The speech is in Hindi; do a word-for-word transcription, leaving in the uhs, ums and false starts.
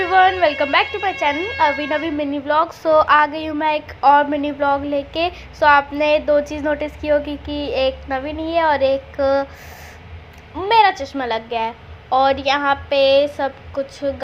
Everyone, welcome back to my channel अभी नवी मिनी व्लॉग। सो आ गई हूँ मैं एक और मिनी व्लॉग लेके। सो so, आपने दो चीज़ नोटिस की होगी कि एक नवी नहीं है और एक मेरा चश्मा लग गया है और यहाँ पे सब कुछ